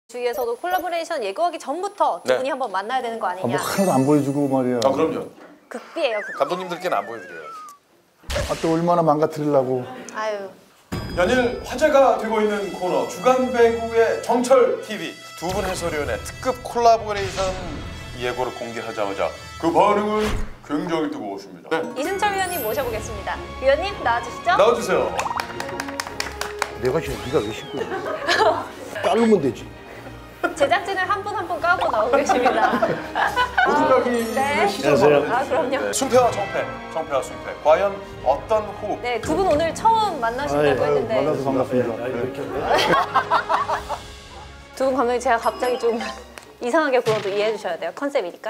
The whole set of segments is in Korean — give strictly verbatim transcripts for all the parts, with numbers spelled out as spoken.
주위에서도 콜라보레이션 예고하기 전부터 두 네. 분이 한번 만나야 되는 거 아니냐. 아, 뭐 하나도 안 보여주고 말이야. 아 그럼요. 극비예요, 극비. 감독님들께는 안 보여드려요. 아, 또 얼마나 망가뜨리려고. 아유. 연일 화제가 되고 있는 코너 주간 배구의 정철 티비 두 분 해설위원의 특급 콜라보레이션 예고를 공개하자마자 그 반응은 굉장히 뜨거웠습니다. 네. 이순철 위원님 모셔보겠습니다. 위원님 나와주시죠. 나와주세요. 내가 싫어. 네가 왜 씻고 있냐? 자르면 되지. 제작진을 한 분 한 분 까고 나오고 계십니다. 모두가기 네. 시작하는 아 그럼요. 순패와 정패, 정패와 순패. 과연 어떤 호흡? 네, 두 분 오늘 처음 만나신다고 아유, 아유, 했는데 만나서 반갑습니다. 두 분 감독님 제가 갑자기 좀 이상하게 굴어도 이해해 주셔야 돼요. 컨셉이니까.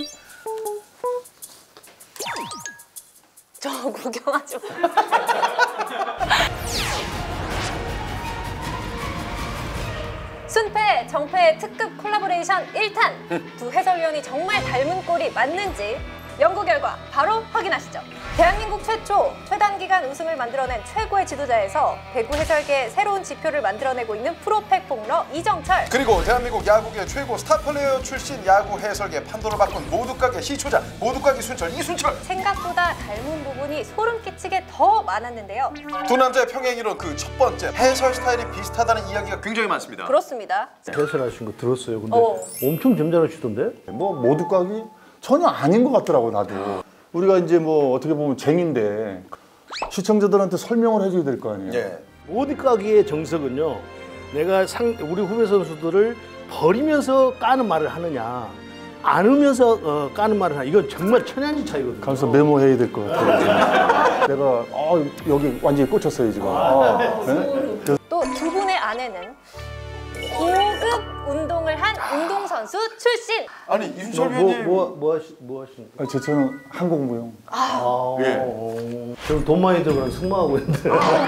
저 구경하지 마. 순패, 정패의 특급 콜라보레이션 일 탄! 두 해설위원이 정말 닮은 꼴이 맞는지 연구 결과 바로 확인하시죠. 대한민국 최초 최단기간 우승을 만들어낸 최고의 지도자에서 배구 해설계의 새로운 지표를 만들어내고 있는 프로팩 폭러 이정철. 그리고 대한민국 야구계 최고 스타 플레이어 출신 야구 해설계 판도를 바꾼 모두가게 시초자, 모두가게 순철 이순철. 생각보다 닮은 부분이 소름 끼치게 더 많았는데요. 두 남자의 평행이론 그 첫 번째 해설 스타일이 비슷하다는 이야기가 굉장히 많습니다. 그렇습니다. 해설하신 거 들었어요. 근데 어. 엄청 점잖으시던데? 뭐 모두각이 전혀 아닌 것 같더라고 나도. 우리가 이제 뭐 어떻게 보면 쟁인데 시청자들한테 설명을 해줘야 될 거 아니에요. 예. 모두가기의 정석은요. 내가 상 우리 후배 선수들을 버리면서 까는 말을 하느냐, 안으면서 어, 까는 말을 하느냐. 이건 정말 천양지 차이거든요. 가서 메모해야 될 것 같아요. 내가 어, 여기 완전히 꽂혔어요 지금. 어, 네? 또 두 분의 아내는 고급 운동을 한 운동선수 출신. 아니 이순철 뭐, 뭐, 위원님 뭐, 뭐, 하시, 뭐 하시는 거예요? 아, 제 차는 항공무용. 아, 예. 어, 저는 돈 많이 들어가는 승마하고 있는데.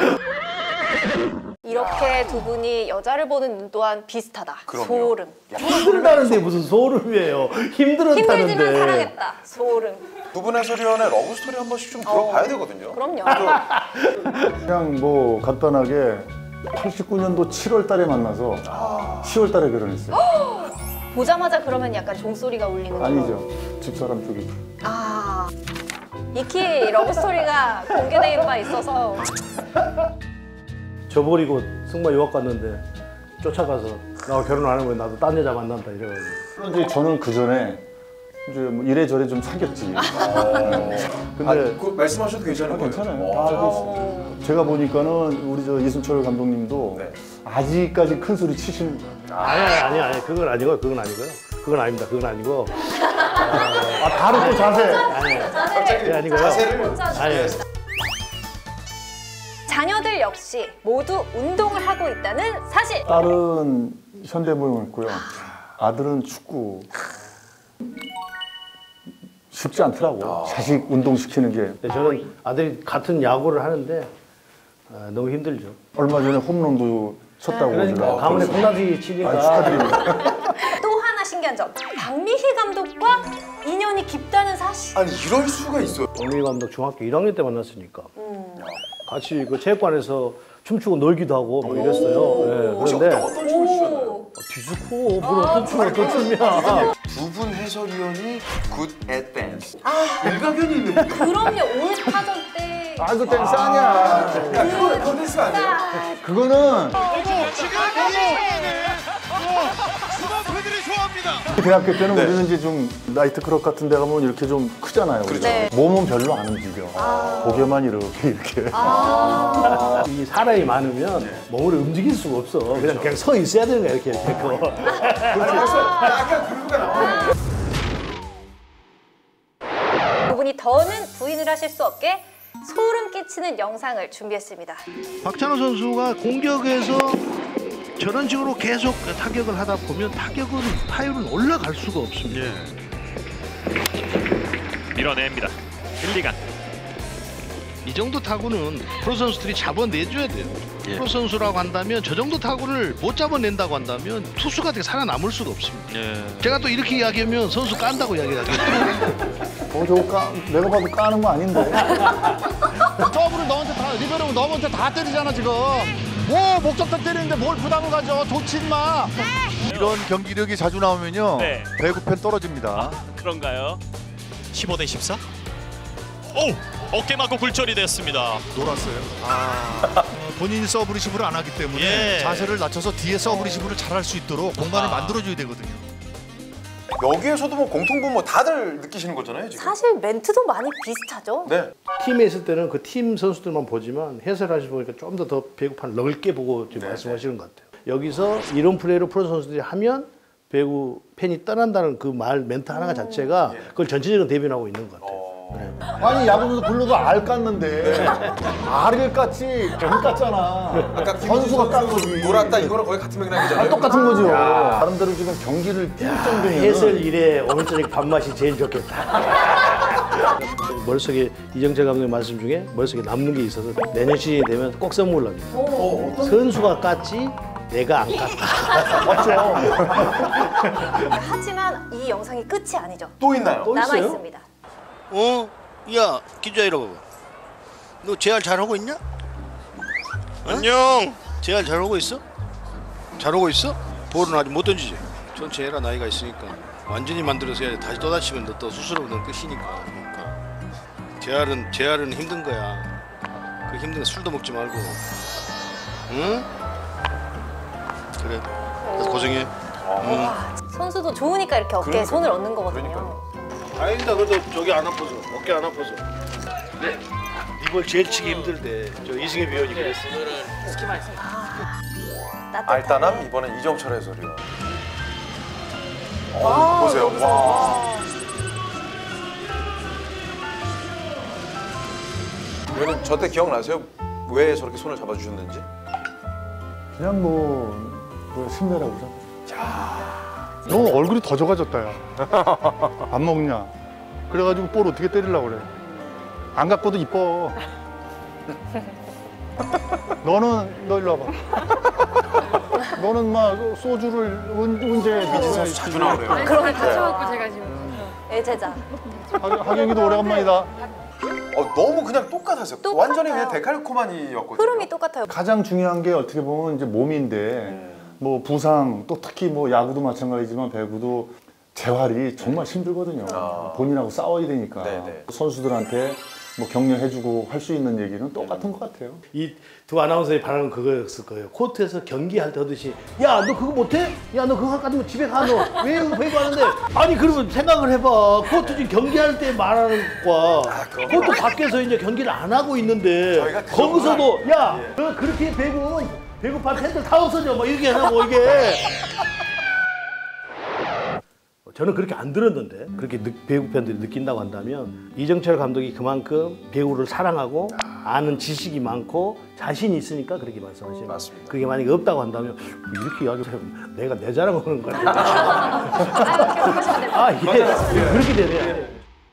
이렇게 두 분이 여자를 보는 눈 또한 비슷하다. 그럼요. 소름. 힘들다는데 무슨 소름이에요. 힘들었다는데. 힘들지만 사랑했다. 소름. 두 분 해설위원의 러브 스토리 한 번씩 좀 들어봐야 되거든요. 그럼요. 그냥 뭐 간단하게 팔십구 년도 칠월 달에 만나서 시월 달에 결혼했어요. 보자마자 그러면 약간 종소리가 울리는 거. 아니죠. 집사람 쪽이. 아. 익히 러브스토리가 공개된 바 있어서 저버리고 승마 유학 갔는데 쫓아가서 나 결혼 안 하면 나도 딴 여자 만난다 이래가지고. 이제 저는 그 전에 이제 뭐 이래저래 좀 사귀었지. 네. 근데 아니, 그 말씀하셔도 괜찮은 아, 거예요. 괜찮아요. 어. 다 알고 있어요. 제가 보니까는 우리 저 이순철 감독님도 네. 아직까지 큰 소리 치시는. 아니 아니 아니 아니 그건 아니고 그건 아니고요. 그건 아닙니다. 그건 아니고. 아 바로 또 자세. 아니 갑자기 그게 아니고요. 자세를 아니 자녀들 역시 모두 운동을 하고 있다는 사실. 딸은 현대무용을 했고요. 아들은 축구. 쉽지 않더라고. 자식 운동시키는 게. 저는 아들이 같은 야구를 하는데 아, 너무 힘들죠. 얼마 전에 홈런도 쳤다고. 그러니까 제가. 가문에 콩나지 치니까. 아, 축하드립니다. 또 하나 신기한 점. 박미희 감독과 인연이 깊다는 사실. 아니 이럴 수가 있어요. 박민희 감독 중학교 일 학년 때 만났으니까 음. 같이 그 체육관에서 춤추고 놀기도 하고 뭐 이랬어요. 네, 혹시 그런데 어떤, 어떤 춤을 추셨나요? 디스코 뭐 어떤 춤 어떤 춤이야. 두 분 해설위원이 굿 앳 댄스. 일가견이 있는 분이에요. 그럼요. 올스타전 때. 아, 그 댄스 아니야. 야, 그거 그거 댄스 아니에요? 그거는 대학교 때는 네. 우리는 이제 좀 나이트클럽 같은 데 가면 이렇게 좀 크잖아요. 우리가. 네. 몸은 별로 안 움직여. 고개만 이렇게 이렇게. 아. 이 사람이 많으면 몸을 움직일 수가 없어. 그냥 그냥 서 있어야 되는 거야 이렇게. 그래서 약간 그루가 나와요. 두 분이 더는 부인을 하실 수 없게 소름 끼치는 영상을 준비했습니다. 박찬호 선수가 공격에서 저런 식으로 계속 타격을 하다 보면 타격은 타율은 올라갈 수가 없습니다. 밀어냅니다. 일, 이간. 이 정도 타구는 프로 선수들이 잡아내줘야 돼요. 프로 선수라고 한다면 저 정도 타구를 못 잡아낸다고 한다면 투수가 되게 살아남을 수가 없습니다. 제가 또 이렇게 이야기하면 선수 깐다고 이야기하겠죠. 어, 저거 까, 내가 봐도 까는 거 아닌데. 서브를 너한테 다 리베로면 너한테 다 때리잖아 지금. 뭐 목적점 때리는데 뭘 부담을 가져. 좋지 마. 이런 경기력이 자주 나오면요. 네. 배구 팬 떨어집니다. 그런가요? 십오 대 십사. 오! 어깨 맞고 굴절이 됐습니다. 놀았어요. 아, 본인이 서브 리시브를 안 하기 때문에 예. 자세를 낮춰서 뒤에 서브 리시브를 잘할 수 있도록 공간을 아. 만들어줘야 되거든요. 여기에서도 뭐 공통분 뭐 다들 느끼시는 거잖아요 지금. 사실 멘트도 많이 비슷하죠? 네. 팀에 있을 때는 그 팀 선수들만 보지만 해설하시다 보니까 좀 더 더 배구판을 넓게 보고 지금 네, 말씀하시는 것 같아요. 여기서 이런 플레이를 프로 선수들이 하면 배구 팬이 떠난다는 그 말 멘트 하나가 자체가 그걸 전체적으로 대변하고 있는 것 같아요. 아니 야구도 블루도 알 깠는데 알을 깠지 안 깠잖아. 아까 선수가 깐 거지. 놀았다 이거랑 거의 같은 맥락이잖아요. 아, 똑같은 거죠. 나름대로 지금 경기를 뛸 정도면 해설 일에 오늘 저녁 밥맛이 제일 좋겠다. 머릿속에 이정철 감독의 말씀 중에 머릿속에 남는 게 있어서 내년 시즌이 되면 꼭 선물을 합니다. 선수가 깠지 내가 안 깠다. 맞죠. 하지만 이 영상이 끝이 아니죠. 또 있나요? 또 남아 있어요? 있습니다. 어? 야, 기자 이러 봐봐. 너 재활 잘하고 있냐? 안녕. 재활 잘하고 있어? 잘하고 있어? 볼은 아직 못 던지지? 천천히 해라, 나이가 있으니까. 완전히 만들어서 해야 돼. 다시 또 다치면 너 또 수술하면 넌 끝이니까. 그러니까. 재활은, 재활은 힘든 거야. 그 힘든 거 술도 먹지 말고. 응? 그래. 그래서 고생해. 응. 선수도 좋으니까 이렇게 어깨에 그러니까요. 손을 얹는 거거든요. 다행이다. 그래도 저기 안 아파서. 어깨 안 아파서. 네. 이걸 제일 치기 힘들대. 저 이승엽 위원이 그랬어. 따뜻한. 알단함 이번엔 이정철 해설이요. 어, 와, 보세요. 여기서. 와. 왜냐면 저때 기억나세요? 왜 저렇게 손을 잡아주셨는지? 그냥 뭐, 뭐 신뢰라고 생각. 너 얼굴이 더 적어졌다 야. 안 먹냐? 그래가지고 볼 어떻게 때리려고 그래? 안 갖고도 이뻐. 너는 너 일로 와봐. 너는 막 소주를 은, 언제 민지 선수 자주 나오래요. 그러니까 다쳐갖고 제가 지금 애제자. 하경이도 오래간만이다. 어, 너무 그냥 똑같았어요. 똑같아요. 완전히 그냥 데칼코마니였거든요. 흐름이 똑같아요. 가장 중요한 게 어떻게 보면 이제 몸인데 뭐 부상 또 특히 뭐 야구도 마찬가지지만 배구도 재활이 정말 힘들거든요. 아. 본인하고 싸워야 되니까 네네. 선수들한테 뭐 격려해주고 할 수 있는 얘기는 똑같은 것 같아요. 이 두 아나운서의 바람은 그거였을 거예요. 코트에서 경기할 때 하듯이 야 너 그거 못해? 야 너 그거 할 거면 집에 가 너. 왜 이거 배구 하는데? 아니 그러면 생각을 해봐. 코트 지금 경기할 때 말하는 거야. 코트 밖에서 이제 경기를 안 하고 있는데 저희가 그 거기서도 야 너 그렇게 배구 배구판 팬들 다 없어져 뭐 이렇게 하고 이게. 저는 그렇게 안 들었는데 그렇게 느, 배구 팬들이 느낀다고 한다면 이정철 감독이 그만큼 배구를 사랑하고 아는 지식이 많고 자신이 있으니까 그렇게 말씀하시는 거예요. 맞습니다. 그게 만약에 없다고 한다면 이렇게 이야기하면 내가 내 자랑하는 거야. 아 이게 그렇게 되네.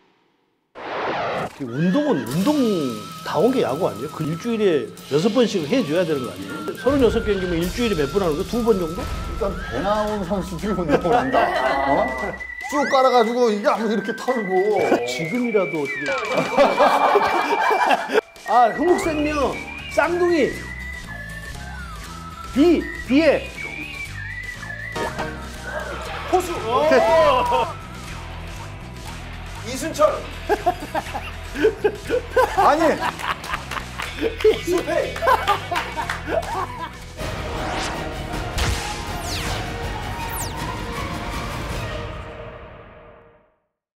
운동은 운동다운 게 야구 아니에요? 그 일주일에 여섯 번씩 해줘야 되는 거 아니에요? 서른여섯 경기면 일주일에 몇 번 하는 거? 두 번 정도? 일단 배 나온 선수들이 운동을 한다. 어? 쭉 깔아가지고 이게 아무 이렇게 털고. 지금이라도 어떻게. 아, 흥국생명, 쌍둥이. 비, 비에. 포수. 이순철. 아니 수페.